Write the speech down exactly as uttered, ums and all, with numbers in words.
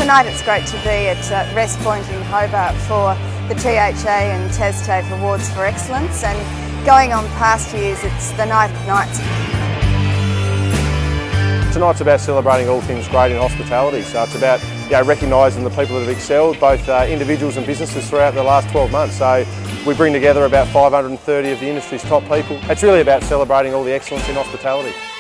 tonight it's great to be at uh, Rest Point in Hobart for the T H A and TASTAFE Awards for Excellence, and going on past years it's the night of nights. Tonight's about celebrating all things great in hospitality, so it's about you know, recognising the people that have excelled, both uh, individuals and businesses throughout the last twelve months. So we bring together about five hundred and thirty of the industry's top people. It's really about celebrating all the excellence in hospitality.